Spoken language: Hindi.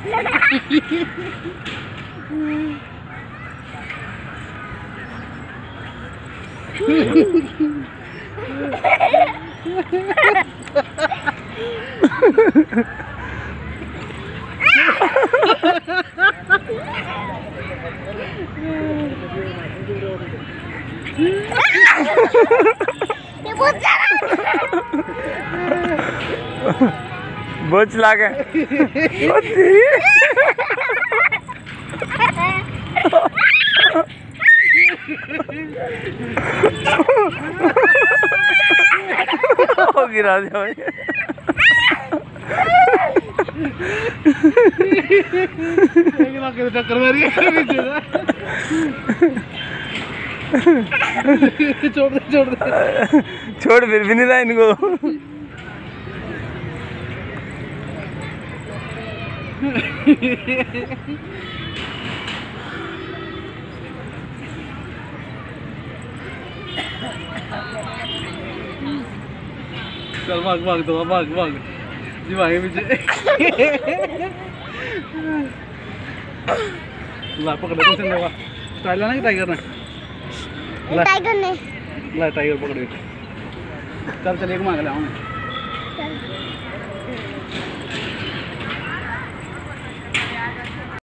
बहुत चला गए। गिरा दिया भाई। टक्कर मारी छोड़ दे छोड़ फिर भी नहीं रहा इनको। चल भाग भाग तो भाग भाग जी भागे पीछे। ला पकड़ टेंशन लेवा स्टाइल ना कि टाइगर ने ला टाइगर पकड़ के चल चल एक मांग ले आऊं।